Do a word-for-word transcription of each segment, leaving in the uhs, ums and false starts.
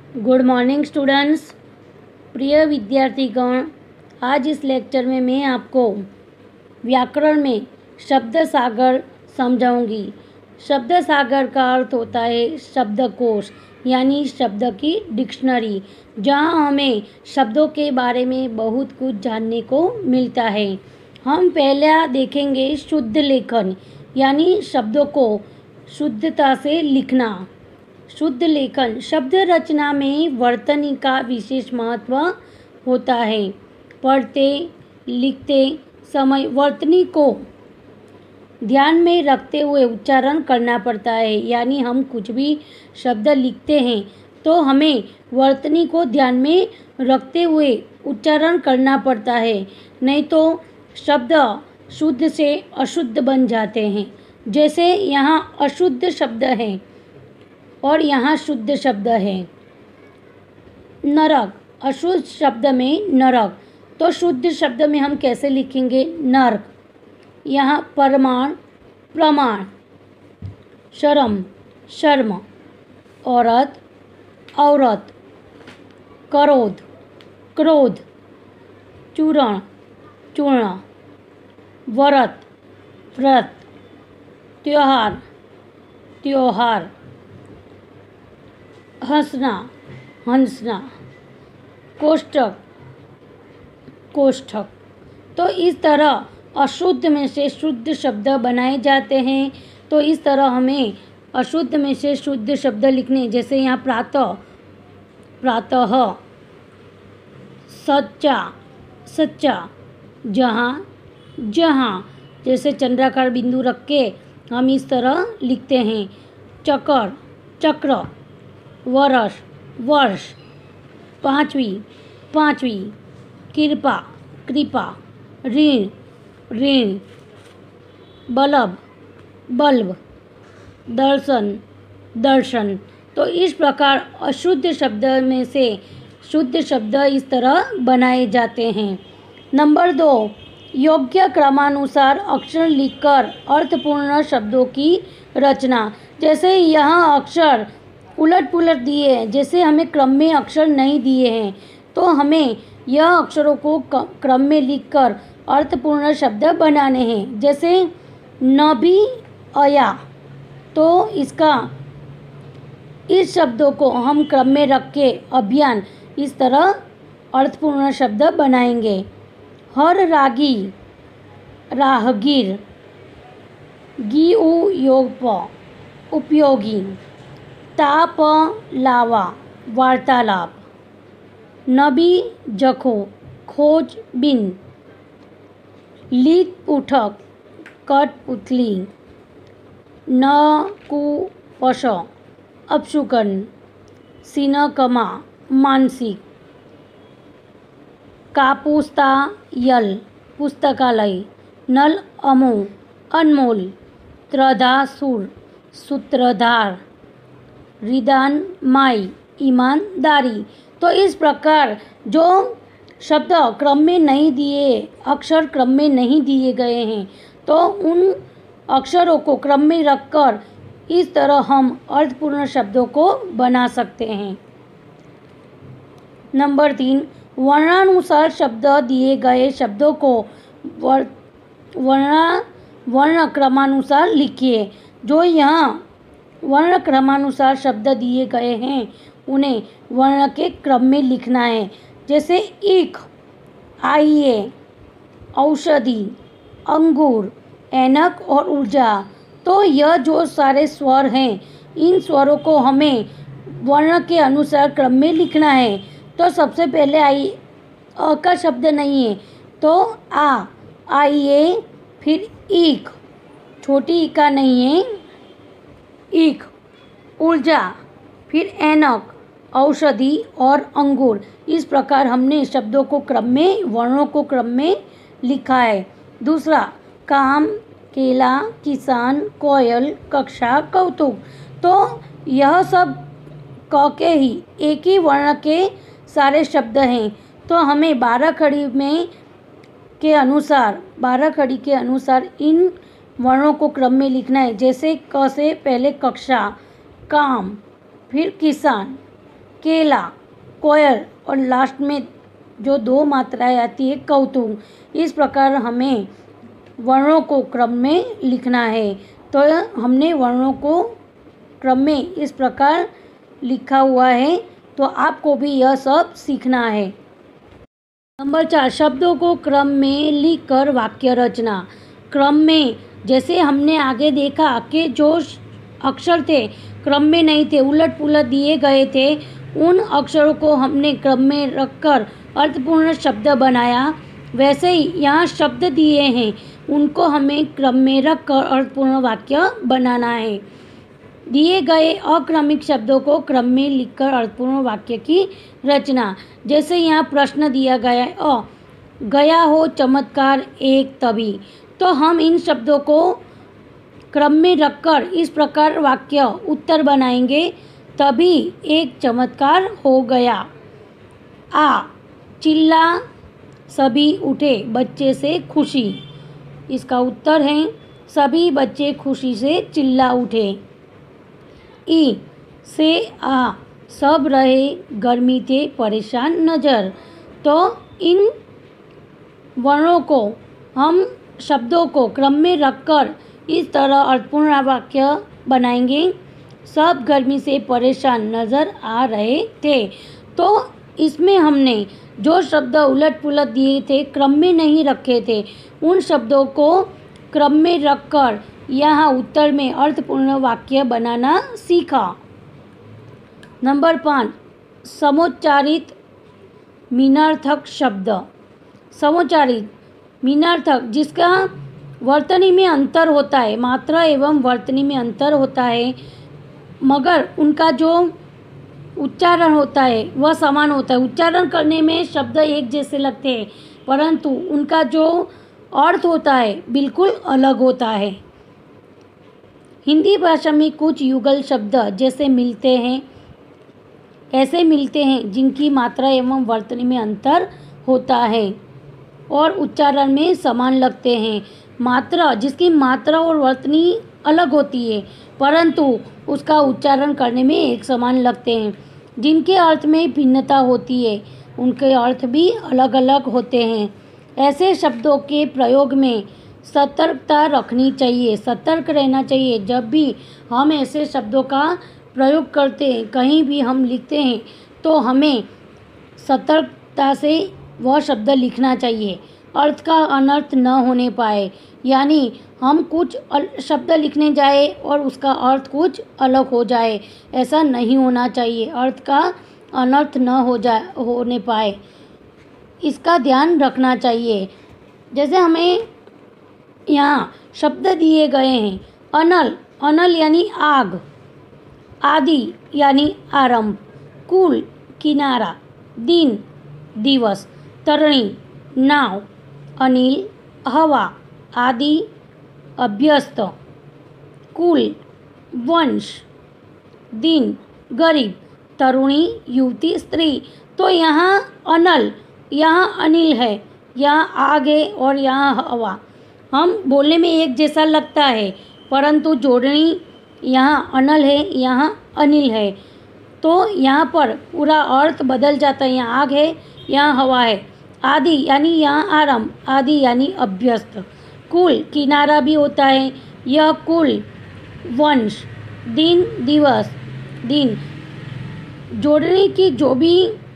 Good morning students. प्रिय विद्यार्थीगण, आज इस लेक्चर में मैं आपको व्याकरण में शब्द सागर समझाऊंगी। शब्द सागर का अर्थ होता है शब्दकोश, यानी शब्द की डिक्शनरी, जहां हमें शब्दों के बारे में बहुत कुछ जानने को मिलता है। हम पहले देखेंगे शुद्ध लेखन, यानी शब्दों को शुद्धता से लिखना। शुद्ध लेखन शब्द रचना में वर्तनी का विशेष महत्व होता है। पढ़ते लिखते समय वर्तनी को ध्यान में रखते हुए उच्चारण करना पड़ता है। यानी हम कुछ भी शब्द लिखते हैं तो हमें वर्तनी को ध्यान में रखते हुए उच्चारण करना पड़ता है, नहीं तो शब्द शुद्ध से अशुद्ध बन जाते हैं। जैसे यहाँ अशुद्ध शब्द है और यहाँ शुद्ध शब्द है। नरक, अशुद्ध शब्द में नरक, तो शुद्ध शब्द में हम कैसे लिखेंगे? नर्क। यहाँ परमाण, प्रमाण। शर्म, शर्म। औरत, औरत। क्रोध, क्रोध। चूर्ण, चूर्ण। व्रत, व्रत। त्योहार, त्योहार। हंसना, हंसना। कोष्ठक, कोष्ठक। तो इस तरह अशुद्ध में से शुद्ध शब्द बनाए जाते हैं। तो इस तरह हमें अशुद्ध में से शुद्ध शब्द लिखने, जैसे यहाँ प्रातः, प्रातः। सच्चा, सच्चा। जहाँ, जहाँ। जैसे चंद्राकार बिंदु रख के हम इस तरह लिखते हैं। चक्र, चक्र। वर्ष, वर्ष। पांचवी, पांचवी। कृपा, कृपा। ऋण, ऋण। Bulb, bulb. दर्शन, दर्शन। तो इस प्रकार अशुद्ध शब्द में से शुद्ध शब्द इस तरह बनाए जाते हैं। नंबर दो, योग्य क्रमानुसार अक्षर लिखकर अर्थपूर्ण शब्दों की रचना। जैसे यहाँ अक्षर उलट पुलट दिए हैं, जैसे हमें क्रम में अक्षर नहीं दिए हैं, तो हमें यह अक्षरों को क्रम में लिखकर अर्थपूर्ण शब्द बनाने हैं। जैसे न भी अया, तो इसका इस शब्दों को हम क्रम में रख के अभियान इस तरह अर्थपूर्ण शब्द बनाएंगे। हर रागी, राहगीर। गी उ योग प, उपयोगी। ताप लावा, वार्तालाप। नबी जखो, खोज बिन। लीत पुठक, कठपुतली। न कु पश, अपशुकन। सिनकमा, मानसिक। कापुस्ता यल, पुस्तकालय। नल अमो, अनमोल। त्रधासुर, सूत्रधार। रिदान माई, ईमानदारी। तो इस प्रकार जो शब्द क्रम में नहीं दिए, अक्षर क्रम में नहीं दिए गए हैं, तो उन अक्षरों को क्रम में रखकर इस तरह हम अर्थपूर्ण शब्दों को बना सकते हैं। नंबर तीन, वर्णानुसार शब्द दिए गए शब्दों को वर्ण वर्ण क्रमानुसार लिखिए। जो यहाँ वर्ण क्रमानुसार शब्द दिए गए हैं उन्हें वर्ण के क्रम में लिखना है। जैसे ईख, आइए। औषधि, अंगूर। ऐनक और ऊर्जा। तो यह जो सारे स्वर हैं, इन स्वरों को हमें वर्ण के अनुसार क्रम में लिखना है। तो सबसे पहले आई, अ का शब्द नहीं है तो आ, आइए। फिर ईख, छोटी ई का नहीं है, ईख। ऊर्जा, फिर ऐनक, औषधि और अंगूर। इस प्रकार हमने शब्दों को क्रम में, वर्णों को क्रम में लिखा है। दूसरा, काम, केला, किसान, कोयल, कक्षा, कौतुक। तो यह सब क के ही एक ही वर्ण के सारे शब्द हैं। तो हमें बारह खड़ी में के अनुसार बारह खड़ी के अनुसार इन वर्णों को क्रम में लिखना है। जैसे क से पहले कक्षा, काम, फिर किसान, केला, कोयल और लास्ट में जो दो मात्राएं आती है कौतुक। इस प्रकार हमें वर्णों को क्रम में लिखना है। तो हमने वर्णों को क्रम में इस प्रकार लिखा हुआ है, तो आपको भी यह सब सीखना है। नंबर चार, शब्दों को क्रम में लिखकर वाक्य रचना। क्रम में, जैसे हमने आगे देखा कि जो अक्षर थे क्रम में नहीं थे, उलट पुलट दिए गए थे, उन अक्षरों को हमने क्रम में रखकर अर्थपूर्ण शब्द बनाया। वैसे ही यहाँ शब्द दिए हैं, उनको हमें क्रम में रखकर अर्थपूर्ण वाक्य बनाना है। दिए गए अक्रमिक शब्दों को क्रम में लिखकर अर्थपूर्ण वाक्य की रचना। जैसे यहाँ प्रश्न दिया गया है, अ गया हो चमत्कार एक तभी, तो हम इन शब्दों को क्रम में रखकर इस प्रकार वाक्य उत्तर बनाएंगे, तभी एक चमत्कार हो गया। आ चिल्ला सभी उठे बच्चे से खुशी, इसका उत्तर है सभी बच्चे खुशी से चिल्ला उठे। ई से आ सब रहे गर्मी थे परेशान नज़र, तो इन वर्णों को हम शब्दों को क्रम में रखकर इस तरह अर्थपूर्ण वाक्य बनाएंगे। सब गर्मी से परेशान नज़र आ रहे थे, तो इसमें हमने जो शब्द उलट पुलट दिए थे, क्रम में नहीं रखे थे, उन शब्दों को क्रम में रखकर यहाँ उत्तर में अर्थपूर्ण वाक्य बनाना सीखा। नंबर पाँच, समोच्चारित मीनार्थक शब्द। समोच्चारित मीनार्थक, जिसका वर्तनी में अंतर होता है, मात्रा एवं वर्तनी में अंतर होता है, मगर उनका जो उच्चारण होता है वह समान होता है। उच्चारण करने में शब्द एक जैसे लगते हैं, परंतु उनका जो अर्थ होता है बिल्कुल अलग होता है। हिंदी भाषा में कुछ युगल शब्द जैसे मिलते हैं, ऐसे मिलते हैं जिनकी मात्रा एवं वर्तनी में अंतर होता है और उच्चारण में समान लगते हैं। मात्रा, जिसकी मात्रा और वर्तनी अलग होती है, परंतु उसका उच्चारण करने में एक समान लगते हैं। जिनके अर्थ में भिन्नता होती है, उनके अर्थ भी अलग अलग होते हैं। ऐसे शब्दों के प्रयोग में सतर्कता रखनी चाहिए, सतर्क रहना चाहिए। जब भी हम ऐसे शब्दों का प्रयोग करते हैं, कहीं भी हम लिखते हैं, तो हमें सतर्कता से वह शब्द लिखना चाहिए, अर्थ का अनर्थ न होने पाए। यानी हम कुछ शब्द लिखने जाए और उसका अर्थ कुछ अलग हो जाए, ऐसा नहीं होना चाहिए। अर्थ का अनर्थ न हो जाए होने पाए, इसका ध्यान रखना चाहिए। जैसे हमें यहाँ शब्द दिए गए हैं, अनल, अनल यानी आग, आदि यानी आरंभ, कुल किनारा, दिन दिवस, तरणी नाव, अनिल हवा, आदि अभ्यस्त, कुल वंश, दिन गरीब, तरुणी युवती स्त्री। तो यहाँ अनल, यहाँ अनिल है, यहाँ आग है और यहाँ हवा। हम बोलने में एक जैसा लगता है, परंतु जोड़नी यहाँ अनल है, यहाँ अनिल है, तो यहाँ पर पूरा अर्थ बदल जाता है। यहाँ आग है, यहाँ हवा है। आदि यानी यहाँ आरंभ, आदि यानी अभ्यस्त, कुल किनारा भी होता है, यह कुल वंश, दिन दिवस, दिन। जोड़नी की जो भी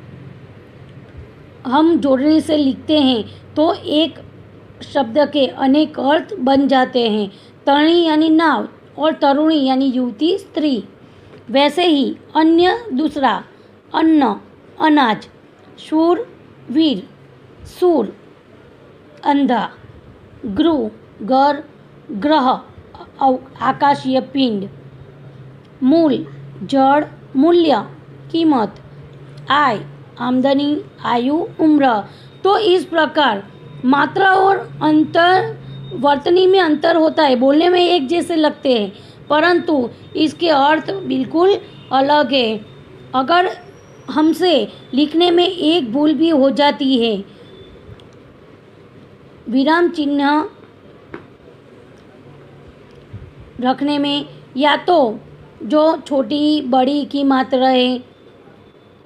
हम जोड़नी से लिखते हैं, तो एक शब्द के अनेक अर्थ बन जाते हैं। तरणी यानी नाव और तरुणी यानी युवती स्त्री। वैसे ही अन्य दूसरा, अन्न अनाज, शूर वीर, सूर अंधा, ग्रु घर ग्रह आकाशीय पिंड, मूल जड़ मूल्य कीमत, आय आमदनी आयु उम्र। तो इस प्रकार मात्रा और अंतर वर्तनी में अंतर होता है, बोलने में एक जैसे लगते हैं, परंतु इसके अर्थ बिल्कुल अलग है। अगर हमसे लिखने में एक भूल भी हो जाती है, विराम चिन्ह रखने में, या तो जो छोटी बड़ी की मात्रा है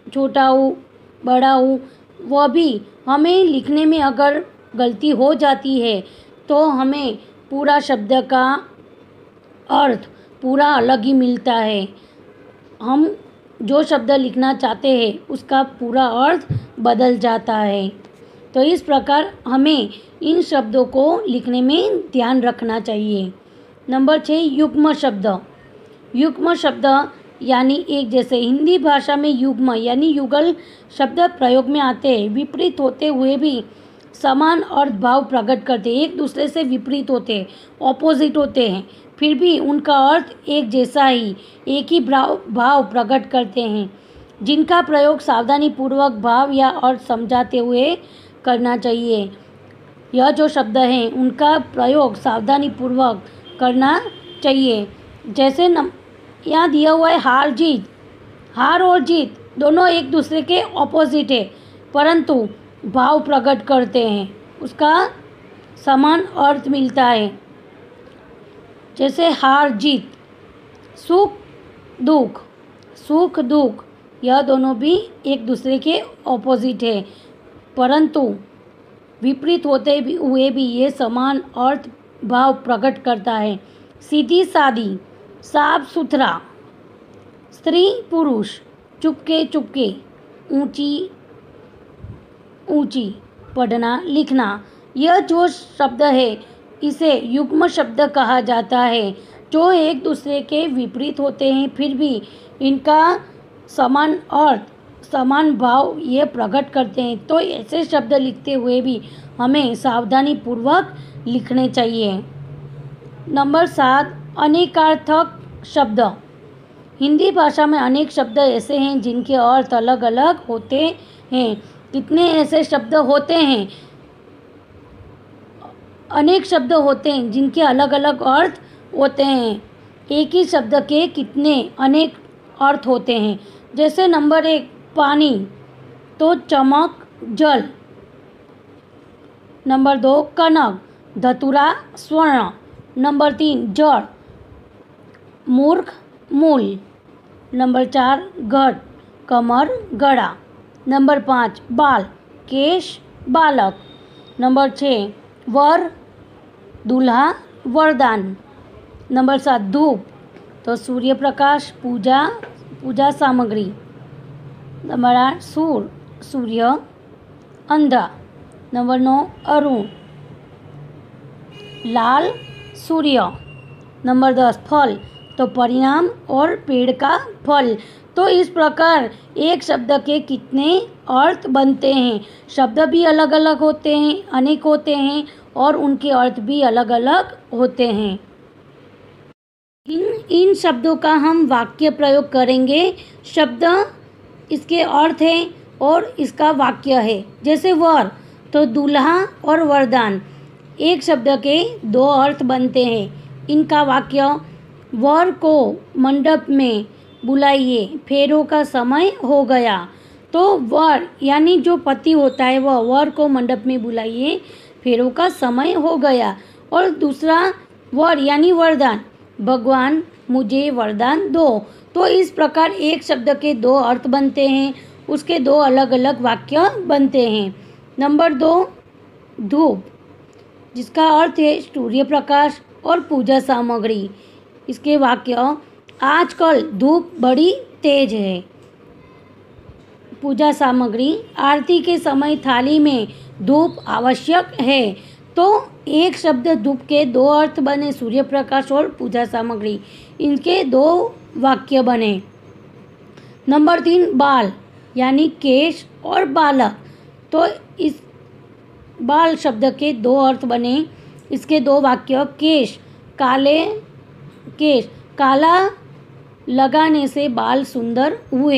छोटा हूँ, बड़ा हूँ, वह भी हमें लिखने में अगर गलती हो जाती है तो हमें पूरा शब्द का अर्थ पूरा अलग ही मिलता है। हम जो शब्द लिखना चाहते हैं उसका पूरा अर्थ बदल जाता है। तो इस प्रकार हमें इन शब्दों को लिखने में ध्यान रखना चाहिए। नंबर छः, युग्म शब्द। युग्म शब्द यानी एक जैसे। हिंदी भाषा में युग्म यानी युगल शब्द प्रयोग में आते हैं। विपरीत होते हुए भी समान अर्थ भाव प्रकट करते हैं। एक दूसरे से विपरीत होते हैं, ऑपोजिट होते हैं, फिर भी उनका अर्थ एक जैसा ही, एक ही भाव भाव प्रकट करते हैं, जिनका प्रयोग सावधानीपूर्वक भाव या अर्थ समझाते हुए करना चाहिए। यह जो शब्द हैं उनका प्रयोग सावधानीपूर्वक करना चाहिए। जैसे न यहाँ दिया हुआ है हार जीत। हार और जीत दोनों एक दूसरे के ऑपोजिट है, परंतु भाव प्रकट करते हैं, उसका समान अर्थ मिलता है। जैसे हार जीत, सुख दुख, सुख दुख, यह दोनों भी एक दूसरे के ऑपोजिट है, परंतु विपरीत होते हुए भी ये समान अर्थ भाव प्रकट करता है। सीधी सादी, साफ सुथरा, स्त्री पुरुष, चुपके चुपके, ऊंची ऊंची, पढ़ना लिखना, यह जो शब्द है इसे युग्म शब्द कहा जाता है, जो एक दूसरे के विपरीत होते हैं फिर भी इनका समान अर्थ समान भाव ये प्रकट करते हैं। तो ऐसे शब्द लिखते हुए भी हमें सावधानी पूर्वक लिखने चाहिए। नंबर सात, अनेकार्थक शब्द। हिंदी भाषा में अनेक शब्द ऐसे हैं जिनके अर्थ अलग अलग होते हैं। कितने ऐसे शब्द होते हैं, अनेक शब्द होते हैं जिनके अलग अलग अर्थ होते हैं। एक ही शब्द के कितने अनेक अर्थ होते हैं। जैसे नंबर एक, पानी, तो चमक, जल। नंबर दो, कनक, धतूरा, स्वर्ण। नंबर तीन, जड़, मूर्ख, मूल। नंबर चार, घट, कमर, गड़ा। नंबर पाँच, बाल, केश, बालक। नंबर छः, वर, दूल्हा, वरदान। नंबर सात, धूप, तो सूर्य प्रकाश, पूजा पूजा सामग्री। नंबर आठ, सूर, सूर्य, अंधा। नंबर नौ, अरुण, लाल, सूर्य। नंबर दस, फल, तो परिणाम और पेड़ का फल। तो इस प्रकार एक शब्द के कितने अर्थ बनते हैं। शब्द भी अलग अलग होते हैं, अनेक होते हैं और उनके अर्थ भी अलग अलग होते हैं। इन इन शब्दों का हम वाक्य प्रयोग करेंगे। शब्द इसके अर्थ है और इसका वाक्य है। जैसे वर, तो दूल्हा और वरदान, एक शब्द के दो अर्थ बनते हैं। इनका वाक्य, वर को मंडप में बुलाइए, फेरों का समय हो गया। तो वर यानी जो पति होता है वह वर को मंडप में बुलाइए, फेरों का समय हो गया। और दूसरा वर यानी वरदान, भगवान मुझे वरदान दो। तो इस प्रकार एक शब्द के दो अर्थ बनते हैं, उसके दो अलग अलग वाक्य बनते हैं। नंबर दो, धूप, जिसका अर्थ है सूर्य प्रकाश और पूजा सामग्री। इसके वाक्य, आजकल धूप बड़ी तेज है। पूजा सामग्री, आरती के समय थाली में धूप आवश्यक है। तो एक शब्द धूप के दो अर्थ बने, सूर्य प्रकाश और पूजा सामग्री, इनके दो वाक्य बने। नंबर तीन, बाल यानी केश और बालक। तो इस बाल शब्द के दो अर्थ बने, इसके दो वाक्य, केश, काले केश, काला लगाने से बाल सुंदर हुए।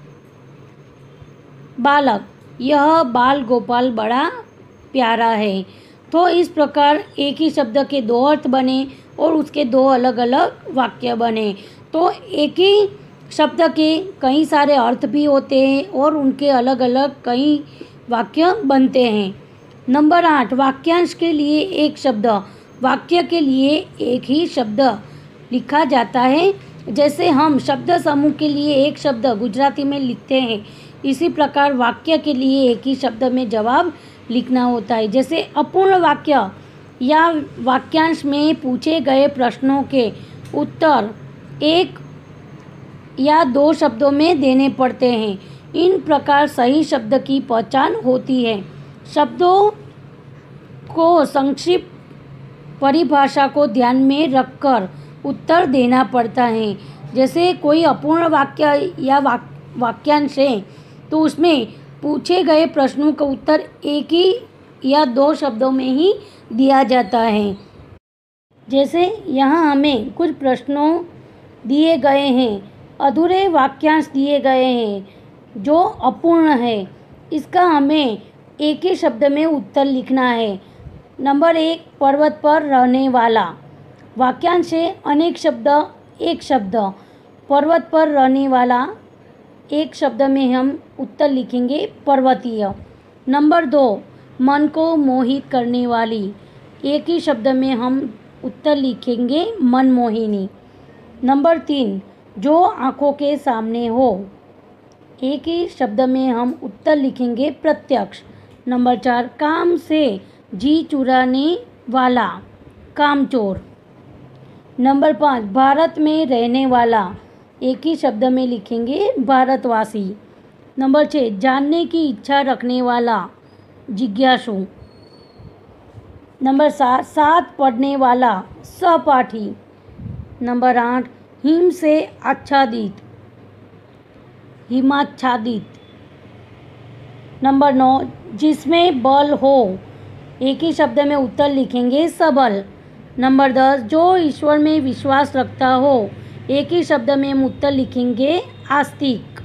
बालक, यह बाल गोपाल बड़ा प्यारा है। तो इस प्रकार एक ही शब्द के दो अर्थ बने और उसके दो अलग अलग वाक्य बने। तो एक ही शब्द के कई सारे अर्थ भी होते हैं और उनके अलग अलग कई वाक्य बनते हैं। नंबर आठ, वाक्यांश के लिए एक शब्द। वाक्य के लिए एक ही शब्द लिखा जाता है। जैसे हम शब्द समूह के लिए एक शब्द गुजराती में लिखते हैं, इसी प्रकार वाक्य के लिए एक ही शब्द में जवाब लिखना होता है। जैसे अपूर्ण वाक्य या वाक्यांश में पूछे गए प्रश्नों के उत्तर एक या दो शब्दों में देने पड़ते हैं। इन प्रकार सही शब्द की पहचान होती है। शब्दों को संक्षिप्त परिभाषा को ध्यान में रखकर उत्तर देना पड़ता है। जैसे कोई अपूर्ण वाक्य या वाक, वाक्यांश है तो उसमें पूछे गए प्रश्नों का उत्तर एक ही या दो शब्दों में ही दिया जाता है। जैसे यहाँ हमें कुछ प्रश्नों दिए गए हैं, अधूरे वाक्यांश दिए गए हैं जो अपूर्ण है, इसका हमें एक ही शब्द में उत्तर लिखना है। नंबर एक, पर्वत पर रहने वाला। वाक्यांश है अनेक शब्द एक शब्द, पर्वत पर रहने वाला एक शब्द में हम उत्तर लिखेंगे पर्वतीय। नंबर दो, मन को मोहित करने वाली। एक ही शब्द में हम उत्तर लिखेंगे मनमोहिनी। नंबर तीन, जो आँखों के सामने हो। एक ही शब्द में हम उत्तर लिखेंगे प्रत्यक्ष। नंबर चार, काम से जी चुराने वाला, कामचोर। नंबर पाँच, भारत में रहने वाला। एक ही शब्द में लिखेंगे भारतवासी। नंबर छः, जानने की इच्छा रखने वाला, जिज्ञासु। नंबर सात, साथ पढ़ने वाला, सहपाठी। नंबर आठ, हिम से आच्छादित, हिमाच्छादित। नंबर नौ, जिसमें बल हो। एक ही शब्द में उत्तर लिखेंगे सबल। नंबर दस, जो ईश्वर में विश्वास रखता हो। एक ही शब्द में हम उत्तर लिखेंगे आस्तिक।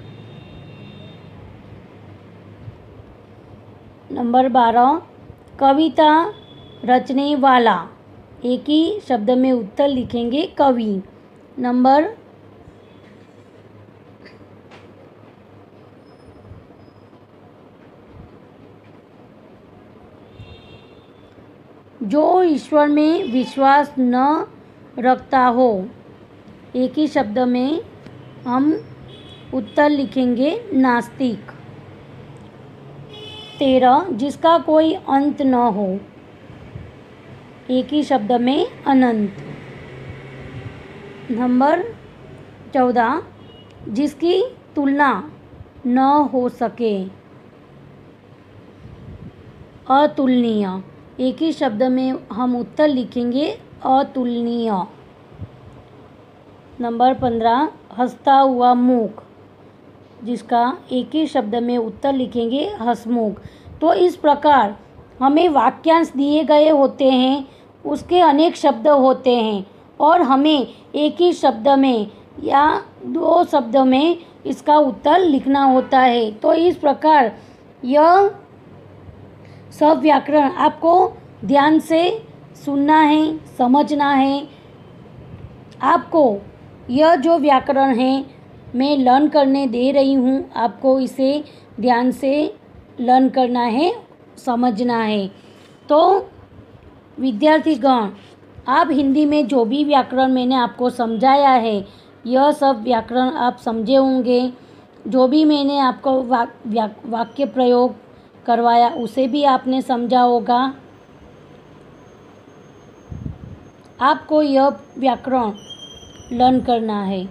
नंबर बारह, कविता रचने वाला। एक ही शब्द में उत्तर लिखेंगे कवि। नंबर जो ईश्वर में विश्वास न रखता हो। एक ही शब्द में हम उत्तर लिखेंगे नास्तिक। तेरह, जिसका कोई अंत न हो। एक ही शब्द में अनंत। नंबर चौदह, जिसकी तुलना न हो सके, अतुलनीय। एक ही शब्द में हम उत्तर लिखेंगे अतुलनीय। नंबर पंद्रह, हंसता हुआ मुख, जिसका एक ही शब्द में उत्तर लिखेंगे हंसमुख। तो इस प्रकार हमें वाक्यांश दिए गए होते हैं, उसके अनेक शब्द होते हैं और हमें एक ही शब्द में या दो शब्द में इसका उत्तर लिखना होता है। तो इस प्रकार यह सब व्याकरण आपको ध्यान से सुनना है, समझना है। आपको यह जो व्याकरण है मैं लर्न करने दे रही हूँ, आपको इसे ध्यान से लर्न करना है, समझना है। तो विद्यार्थीगण, आप हिंदी में जो भी व्याकरण मैंने आपको समझाया है, यह सब व्याकरण आप समझे होंगे। जो भी मैंने आपको वा, व्या, वाक्य प्रयोग करवाया उसे भी आपने समझा होगा। आपको यह व्याकरण लर्न करना है।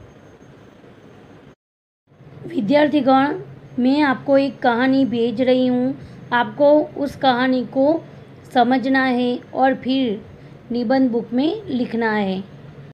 विद्यार्थीगण, मैं आपको एक कहानी भेज रही हूँ, आपको उस कहानी को समझना है और फिर निबंध बुक में लिखना है।